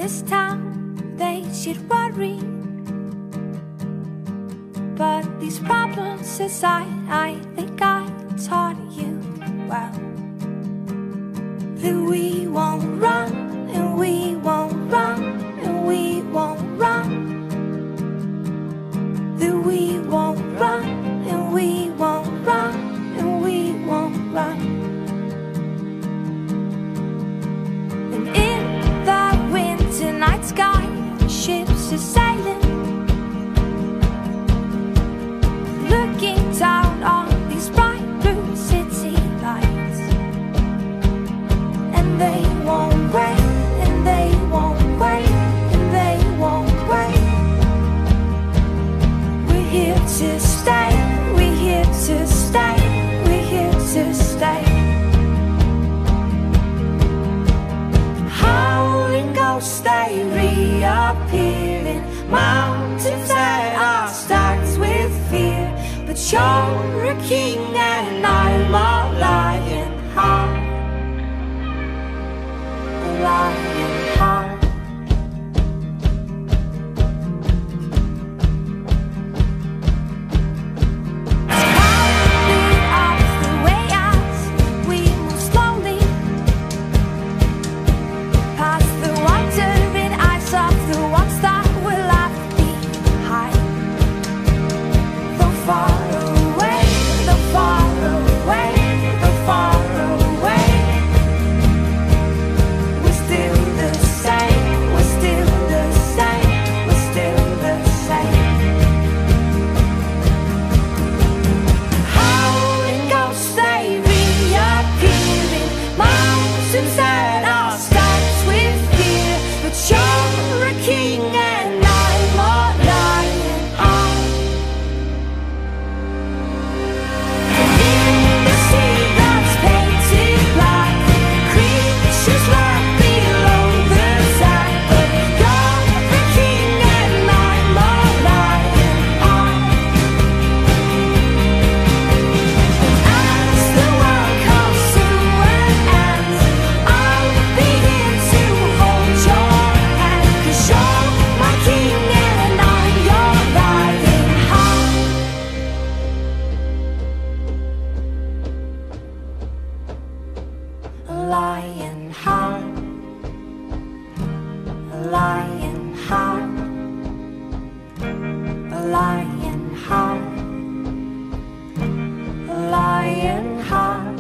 this town, they should worry. But these problems aside, I think I taught you well that we won't run, and we won't run, and we won't run, that we won't run, and we won't run, and we won't run. And in the winter night sky, ships are sailing, looking down on these bright blue city lights. And they won't wait, and they won't wait, and they won't wait. We're here to stay, we're here to stay, we're here to stay. Howling ghosts, they reappear in mountains that are stacked with fear. But you're a king and I'm a lion heart, a lion heart. Counting up the way as we move slowly past the wandering eyes of the ones that will left behind. Though far away, though far away, though far away, we're still the same, we're still the same, we're still the same. Howling ghosts, they reappear in mountains that are stacked with fear. But you're a king and I'm a lion heart. In the sea that's painted black, creatures lurk below the sand. But you're the king and I'm a lion heart. As the world comes to an end, I'll be here to hold your hand. 'Cause you're my king and I'm your lion heart. A lion heart, a lion heart, a lion heart, a lion heart,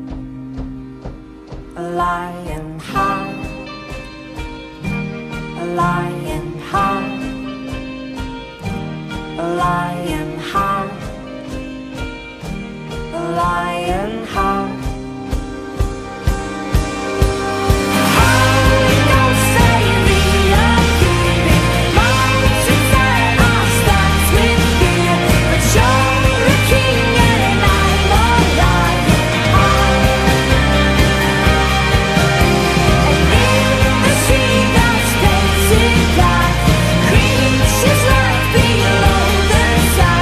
a lion heart, a lion heart, a lion heart, a lion heart. Howling ghosts, they reappear in mountains that are stacked with fear. But you're a king and I'm a lion heart. And in the sea that's painted black, creatures lurk below the sand.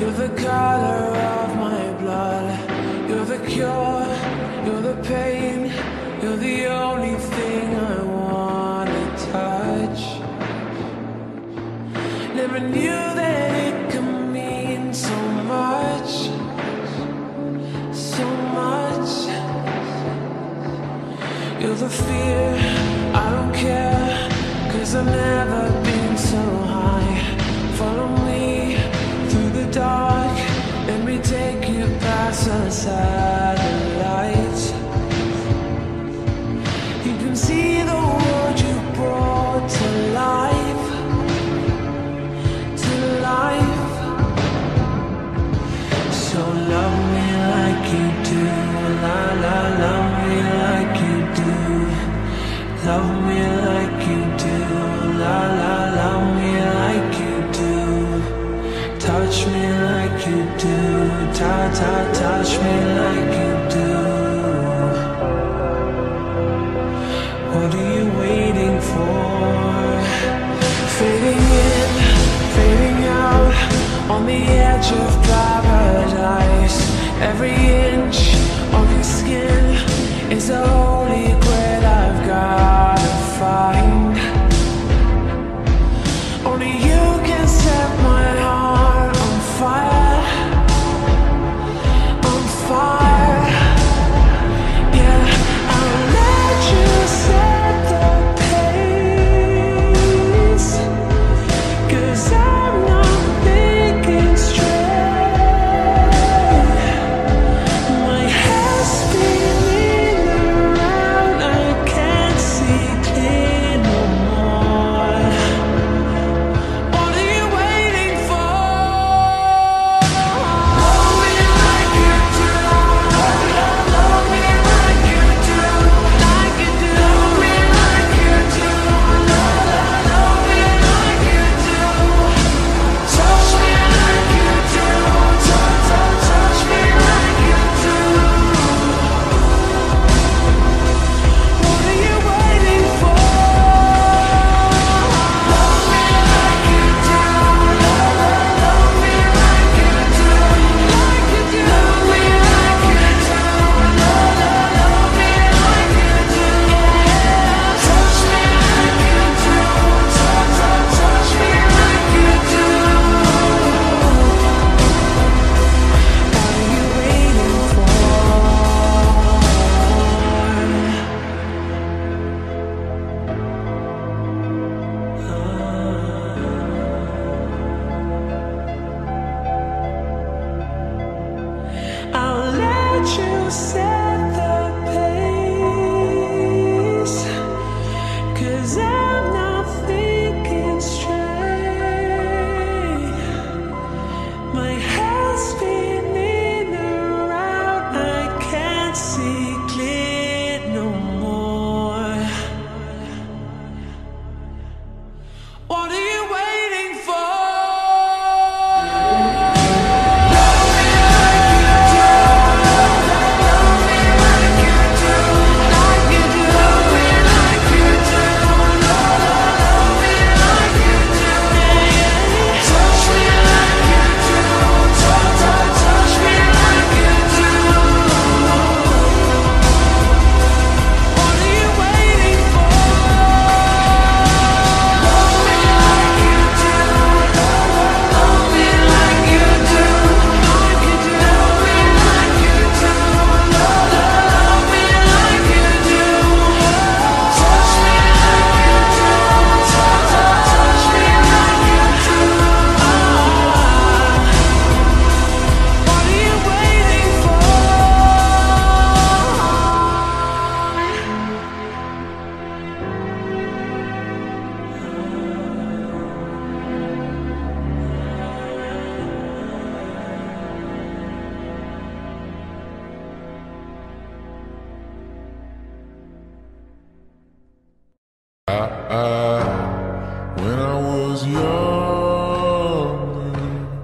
You're the color of my blood. You're the cure, you're the pain. You're the only thing I wanna touch. Never knew that it could mean so much. So much. You're the fear, I don't care, 'cause I've never been so high. Follow me through the dark, let me take you past the satellites. You can see the world you brought to life. To life. So love me like you do, la la, love me like you do. Love me like you do, la la, love me like you do. Touch me like you do, ta ta, touch me like you do. What are you waiting for? Fading in, fading out, on the edge of paradise. Every inch of your skin is a holy grail I've gotta find. Only you can set my heart on fire. On fire. Yeah, I'll let you set the pace, 'cause I'm not thinking straight. My head's spinning around, I can't see clear no more. What are you waiting for? Love me like you do, love me like you do, like you do. Love me like you do, love me like you do. Touch me like you do, touch me like you do. What are you waiting for? Love me like you do, love me like you do, like you do. Love me like you do, love me like you do. Touch me like you do, touch me like you do. What are you waiting for? I'll let you set the pace, 'cause I'm not thinking straight. My head's spinning around, I can't see clear no more. What are you waiting for? Love me like you do, love me like you do, like you do. Love me like you do, love me like you do. Touch me like you do, touch me like you do. What are you waiting for? Love me like you do, love me like you do, like you do. Love me like you do, love me like you do. Touch me like you do, touch me like you do. What are you waiting for? When I was young,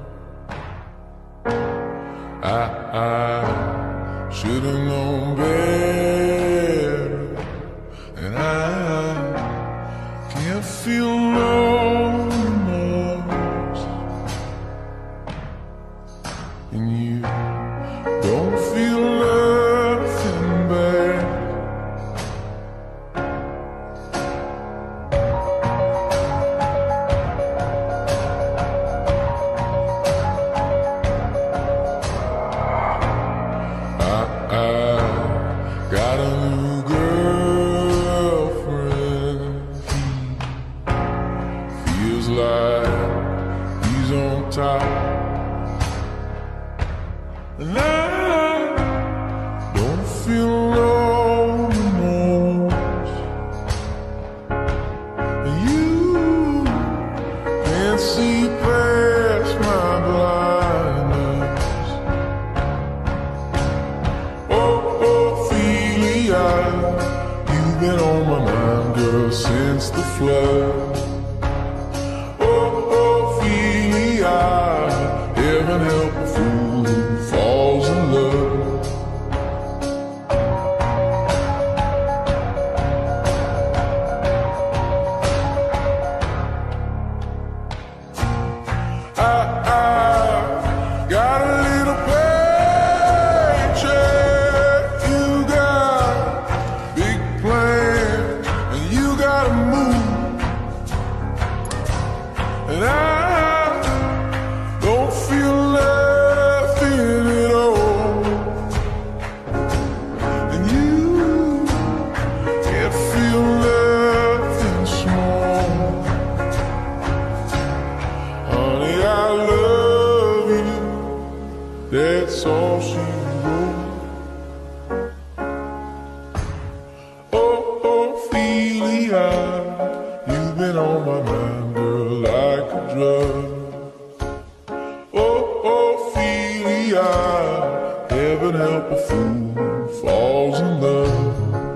I should've known better, and I can't feel no remorse. feel nothing back. I got a new girlfriend. Feels like he's on top, and I don't feel alone anymore. You can't see past my blindness. Oh, Ophelia, you've been on my mind, girl, since the flood. Ophelia, heaven help a fool who falls in love. I got a little paycheck, you got big plans, and you gotta move, and I don't feel nothing at all, and you can't feel nothing small. Honey, I love you, that's all she wrote. Oh, Ophelia, you've been on my mind, girl, like a drug. Oh, Ophelia, heaven help a fool who falls in love.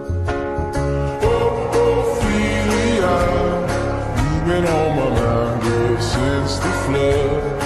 Oh, Ophelia, you've been on my mind, girl, since the flood.